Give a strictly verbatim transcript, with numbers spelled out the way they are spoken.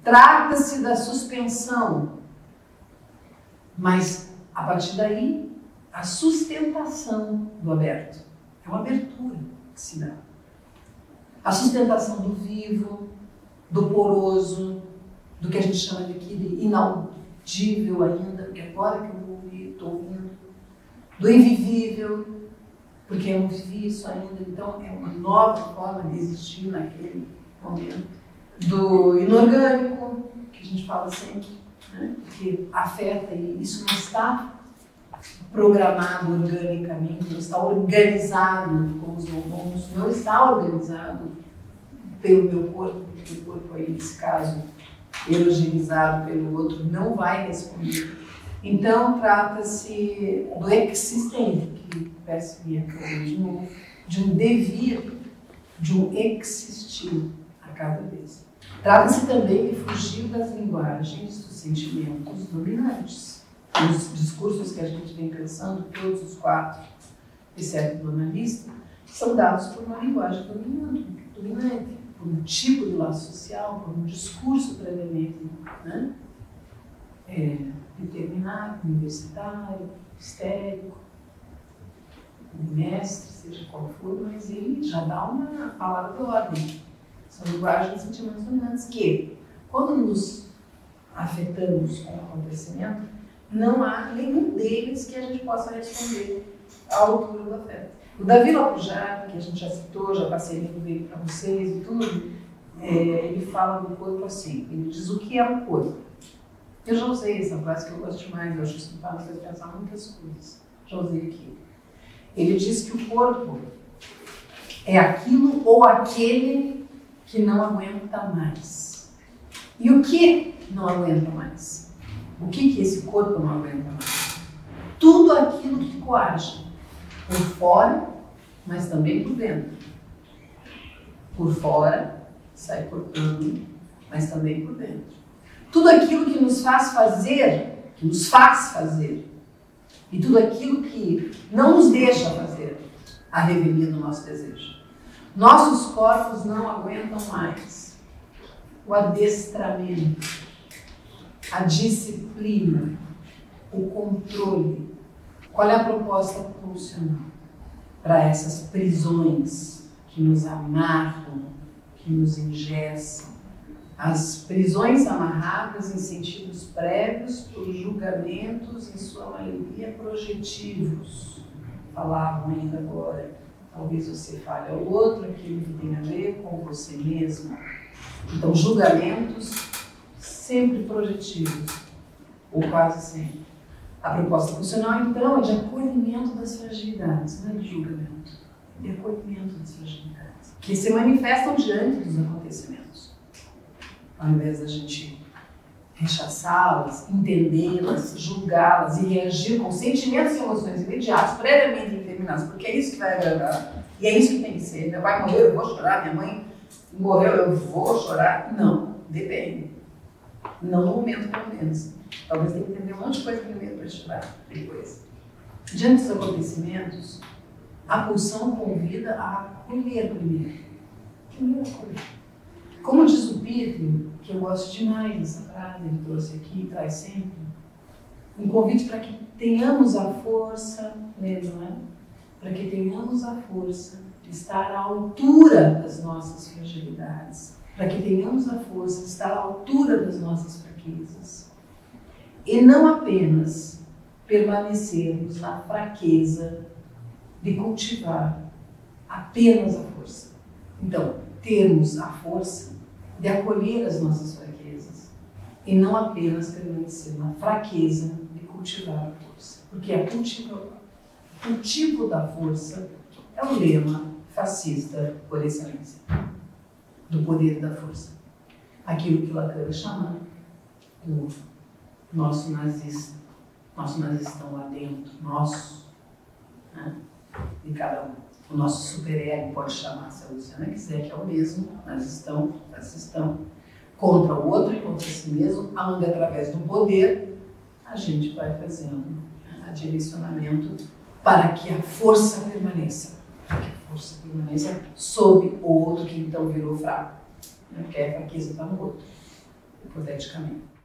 Trata-se da suspensão, mas a partir daí, a sustentação do aberto. É uma abertura que se dá. A sustentação do vivo, do poroso, do que a gente chama aqui de inaudível ainda, porque agora que eu ouvi, estou ouvindo, do invivível, porque eu não vivi isso ainda, então é uma nova forma de existir naquele momento. Do inorgânico, que a gente fala sempre, né? Que afeta e isso não está programado organicamente, não está organizado como os hormônios, não está organizado pelo meu corpo, porque o corpo aí, nesse caso, erogenizado pelo outro, não vai responder. Então, trata-se do existente, que peço que de novo, de um devir, de um existir a cada vez. Trata-se também de fugir das linguagens dos sentimentos dominantes. Os discursos que a gente vem pensando, todos os quatro, exceto do analista, são dados por uma linguagem dominante, dominante, por um tipo de laço social, por um discurso previamente, né? É, determinado, universitário, histérico, mestre, seja qual for, mas ele já dá uma palavra de ordem. São linguagens de sentimentos dominantes que, quando nos afetamos com o acontecimento, não há nenhum deles que a gente possa responder à altura do afeto. O Davi Lapujard, que a gente já citou, já passei livro dele para vocês e tudo, é, ele fala do corpo assim, ele diz o que é o corpo. Eu já usei essa frase que eu gosto demais, eu acho que isso me faz pensar muitas coisas. Já usei aqui. Ele diz que o corpo é aquilo ou aquele que não aguenta mais. E o que não aguenta mais? O que que esse corpo não aguenta mais? Tudo aquilo que coage. Por fora, mas também por dentro. Por fora, sai cortando, mas também por dentro. Tudo aquilo que nos faz fazer, que nos faz fazer, e tudo aquilo que não nos deixa fazer, a revelia do nosso desejo. Nossos corpos não aguentam mais o adestramento, a disciplina, o controle. Qual é a proposta pulsional para essas prisões que nos amarram, que nos engessam? As prisões amarradas em sentidos prévios por julgamentos, em sua maioria projetivos. Falavam ainda agora, talvez você fale ao outro aquilo que tem a ver com você mesmo. Então, julgamentos sempre projetivos, ou quase sempre. A proposta funcional, então, é de acolhimento das fragilidades, não é de julgamento, de acolhimento das fragilidades, que se manifestam diante dos acontecimentos. Ao invés da gente rechaçá-las, entendê-las, julgá-las e reagir com sentimentos e emoções imediatos, previamente determinados, porque é isso que vai agradar. E é isso que tem que ser. Meu pai morreu, eu vou chorar. Minha mãe morreu, eu vou chorar. Não, depende. Não no momento, pelo menos. Talvez tenha que entender um monte de coisa primeiro para chorar depois. Diante dos acontecimentos, a pulsão convida a acolher primeiro. Primeiro acolher. Como diz o Peter, que eu gosto demais dessa frase, ele trouxe aqui, traz sempre, um convite para que tenhamos a força, né, não é? Para que tenhamos a força de estar à altura das nossas fragilidades, para que tenhamos a força de estar à altura das nossas fraquezas. E não apenas permanecermos na fraqueza de cultivar apenas a força. Então, termos a força de acolher as nossas fraquezas e não apenas permanecer na fraqueza de cultivar a força. Porque a cultivo, o cultivo da força é o lema fascista por excelência, do poder da força. Aquilo que Lacan chama do nosso nazista, nosso nazistão lá dentro, nosso, né, de cada um. O nosso superego pode chamar, se a Luciana quiser, que é o mesmo, nazistão, fascistão, contra o outro e contra si mesmo, onde através do poder a gente vai fazendo a direcionamento para que a força permaneça, para que a força permaneça sob o outro que então virou fraco, né? Porque a fraqueza está no outro. hipoteticamente.